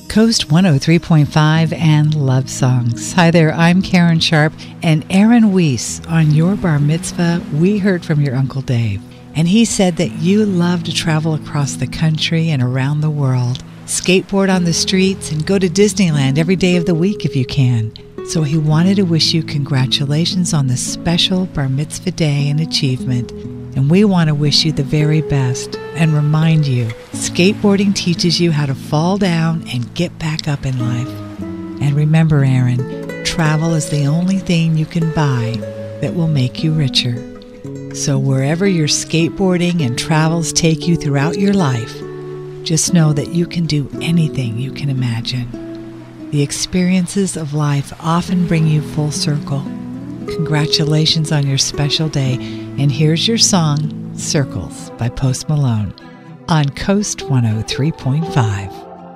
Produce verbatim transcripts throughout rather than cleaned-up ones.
Coast one oh three point five and Love Songs. Hi there, I'm Karen Sharp, and Aaron Weiss. On your bar mitzvah, we heard from your Uncle Dave, and he said that you love to travel across the country and around the world, skateboard on the streets, and go to Disneyland every day of the week if you can. So he wanted to wish you congratulations on the special bar mitzvah day and achievement. And we want to wish you the very best and remind you, skateboarding teaches you how to fall down and get back up in life. And remember, Aaron, travel is the only thing you can buy that will make you richer. So wherever your skateboarding and travels take you throughout your life, just know that you can do anything you can imagine. The experiences of life often bring you full circle. Congratulations on your special day, and here's your song, Circles by Post Malone, on Coast one oh three point five.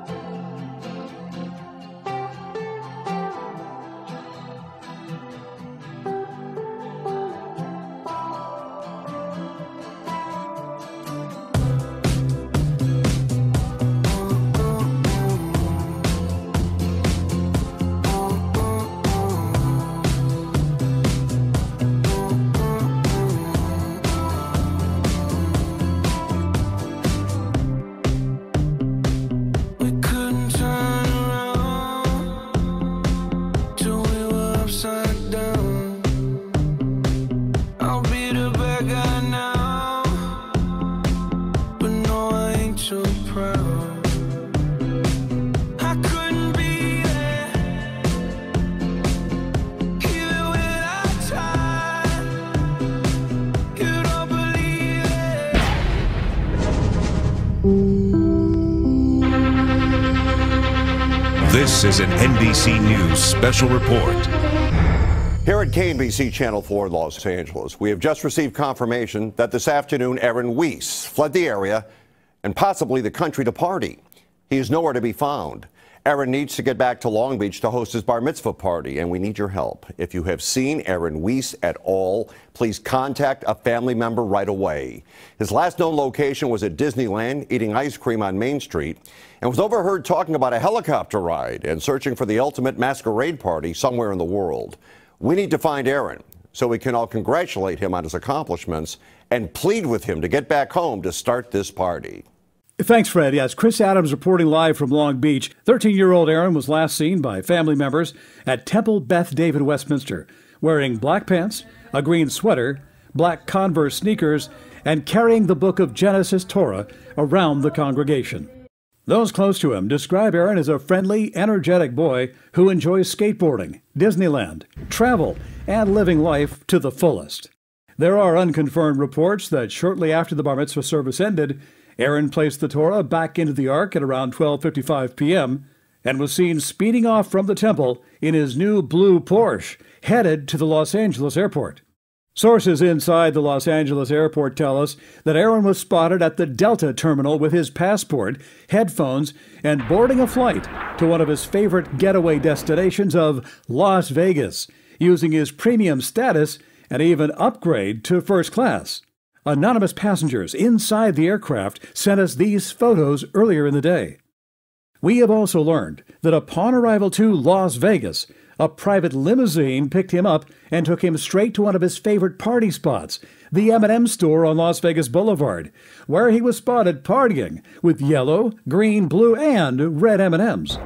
This is an N B C News special report. Here at K N B C Channel four in Los Angeles, we have just received confirmation that this afternoon Aaron Weiss fled the area and possibly the country to party. He is nowhere to be found. Aaron needs to get back to Long Beach to host his bar mitzvah party, and we need your help. If you have seen Aaron Weiss at all, please contact a family member right away. His last known location was at Disneyland, eating ice cream on Main Street, and was overheard talking about a helicopter ride and searching for the ultimate masquerade party somewhere in the world. We need to find Aaron so we can all congratulate him on his accomplishments and plead with him to get back home to start this party. Thanks, Fred. Yes, Chris Adams reporting live from Long Beach. thirteen-year-old Aaron was last seen by family members at Temple Beth David Westminster, wearing black pants, a green sweater, black Converse sneakers, and carrying the book of Genesis Torah around the congregation. Those close to him describe Aaron as a friendly, energetic boy who enjoys skateboarding, Disneyland, travel, and living life to the fullest. There are unconfirmed reports that shortly after the bar mitzvah service ended, Aaron placed the Torah back into the ark at around twelve fifty-five p.m. and was seen speeding off from the temple in his new blue Porsche, headed to the Los Angeles airport. Sources inside the Los Angeles airport tell us that Aaron was spotted at the Delta terminal with his passport, headphones, and boarding a flight to one of his favorite getaway destinations of Las Vegas, using his premium status and even upgrade to first class. Anonymous passengers inside the aircraft sent us these photos earlier in the day. We have also learned that upon arrival to Las Vegas, a private limousine picked him up and took him straight to one of his favorite party spots, the M and M store on Las Vegas Boulevard, where he was spotted partying with yellow, green, blue, and red M and M's.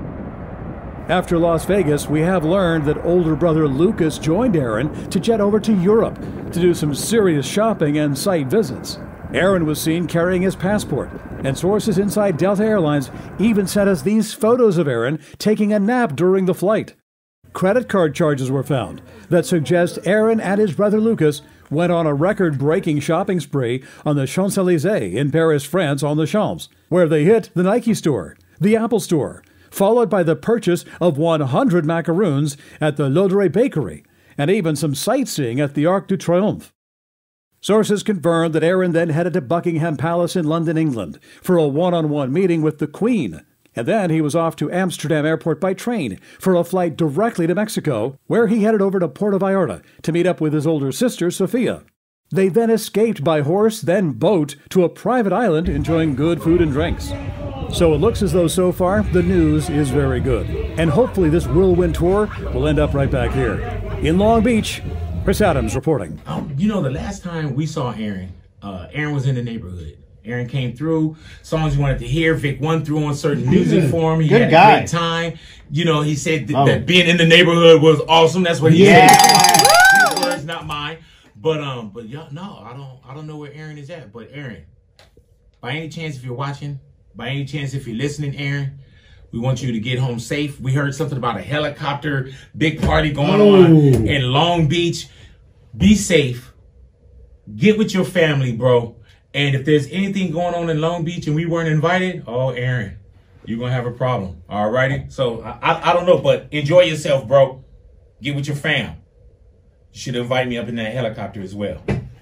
After Las Vegas, we have learned that older brother Lucas joined Aaron to jet over to Europe to do some serious shopping and site visits. Aaron was seen carrying his passport, and sources inside Delta Airlines even sent us these photos of Aaron taking a nap during the flight. Credit card charges were found that suggest Aaron and his brother Lucas went on a record-breaking shopping spree on the Champs-Élysées in Paris, France on the Champs, where they hit the Nike store, the Apple store, followed by the purchase of one hundred macaroons at the Laudray Bakery, and even some sightseeing at the Arc de Triomphe. Sources confirmed that Aaron then headed to Buckingham Palace in London, England, for a one-on-one meeting with the Queen, and then he was off to Amsterdam Airport by train for a flight directly to Mexico, where he headed over to Puerto Vallarta to meet up with his older sister, Sofia. They then escaped by horse, then boat, to a private island enjoying good food and drinks. So it looks as though so far the news is very good. And hopefully this whirlwind tour will end up right back here. In Long Beach, Chris Adams reporting. Um, you know, the last time we saw Aaron, uh, Aaron was in the neighborhood. Aaron came through, songs you wanted to hear. Vic won through on certain music for him. He Good had guy. a great time. You know, he said th- Oh. that being in the neighborhood was awesome. That's what he Yeah. said. His words, not mine. But um, but y'all, no, I don't, I don't know where Aaron is at. But Aaron, by any chance, if you're watching, by any chance, if you're listening, Aaron, we want you to get home safe. We heard something about a helicopter, big party going Oh. on in Long Beach. Be safe. Get with your family, bro. And if there's anything going on in Long Beach and we weren't invited, oh, Aaron, you're going to have a problem. All righty? So, I, I, I don't know, but enjoy yourself, bro. Get with your fam. You should invite me up in that helicopter as well.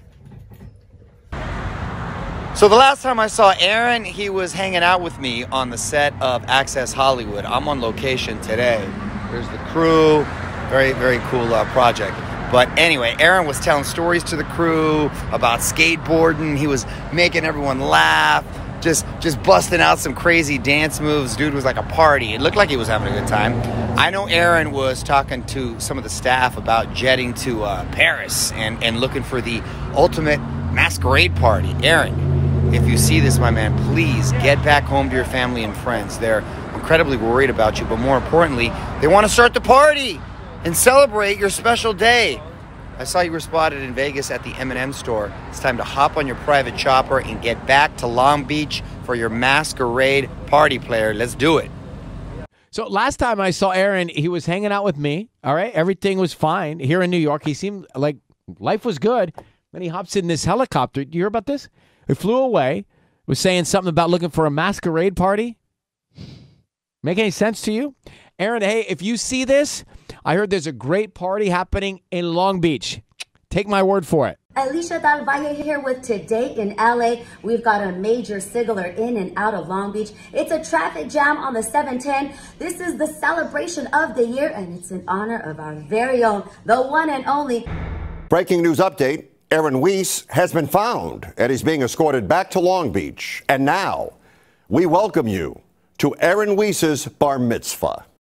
So the last time I saw Aaron, he was hanging out with me on the set of Access Hollywood. I'm on location today. There's the crew. Very, very cool uh, project. But anyway, Aaron was telling stories to the crew about skateboarding. He was making everyone laugh, just just busting out some crazy dance moves. Dude was like a party. It looked like he was having a good time. I know Aaron was talking to some of the staff about jetting to uh, Paris and, and looking for the ultimate masquerade party. Aaron, if you see this, my man, please get back home to your family and friends. They're incredibly worried about you, but more importantly, they want to start the party and celebrate your special day. I saw you were spotted in Vegas at the M and M store. It's time to hop on your private chopper and get back to Long Beach for your masquerade party, player. Let's do it. So last time I saw Aaron, he was hanging out with me. All right, everything was fine here in New York. He seemed like life was good. Then he hops in this helicopter. Do you hear about this? He flew away. Was saying something about looking for a masquerade party. Make any sense to you? Aaron, hey, if you see this, I heard there's a great party happening in Long Beach. Take my word for it. Alicia Del Valle here with Today in L A. We've got a major signaler in and out of Long Beach. It's a traffic jam on the seven ten. This is the celebration of the year, and it's in honor of our very own, the one and only. Breaking news update. Aaron Weiss has been found and he's being escorted back to Long Beach. And now we welcome you to Aaron Weiss's bar mitzvah.